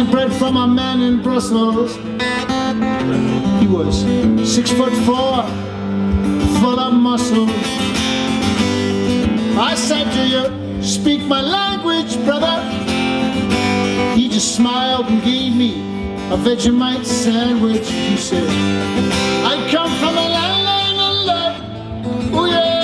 buying bread from a man in Brussels. He was 6'4", full of muscle. I said, do you speak my language, brother? He just smiled and gave me a Vegemite sandwich. He said, I come from a land of love, oh yeah.